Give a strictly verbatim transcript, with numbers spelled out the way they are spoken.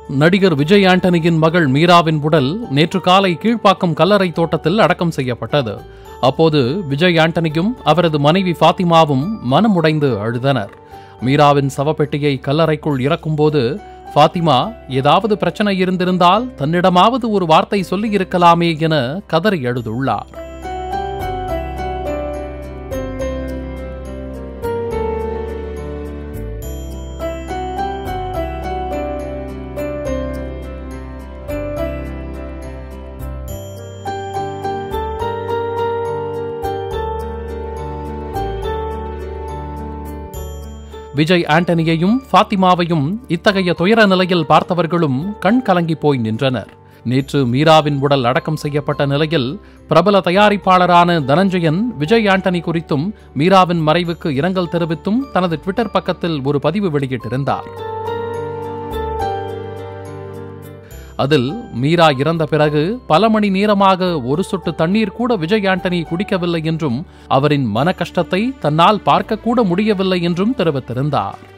நடிகர் விஜய் ஆண்டனியின் மகள் மீராவின் உடல் நேற்று காலை கீழ்ப்பாக்கம் கல்லறை தோட்டத்தில் அடக்கம் செய்யப்பட்டது. அப்போது விஜய் ஆண்டனியும் அவரது மனைவி ஃபாத்திமாவும் மனமுடைந்து அழுதனர். மீராவின் சவப்பெட்டியை கல்லறைக்குள் இறக்கும்போது ஃபாத்திமா ஏதாவது பிரச்சனை இருந்திருந்தால் தன்னிடமாவது ஒரு வார்த்தை சொல்லியிருக்கலாமே என கதறி அழுதுள்ளார். விஜய் ஆண்டனியையும் ஃபாத்திமாவையும் இத்தகைய துயர நிலையில் பார்த்தவர்களும் கண் கலங்கி போய் நின்றனர். நேற்று மீராவின் உடல் அடக்கம் செய்யப்பட்ட நிலையில் பிரபல தயாரிப்பாளரான தனஞ்சயன் விஜய் ஆண்டனி குறித்தும் மீராவின் மறைவுக்கு இரங்கல் தெரிவித்தும் தனது ட்விட்டர் பக்கத்தில் ஒரு பதிவு வெளியிட்டிருந்தார். அதில் மீரா இறந்த பிறகு பல மணி நேரமாக ஒரு சொட்டு தண்ணீர் கூட விஜய் ஆண்டனி குடிக்கவில்லை என்றும் அவரின் மன கஷ்டத்தை தன்னால் பார்க்கக்கூட முடியவில்லை என்றும் தெரிவித்திருந்தார்.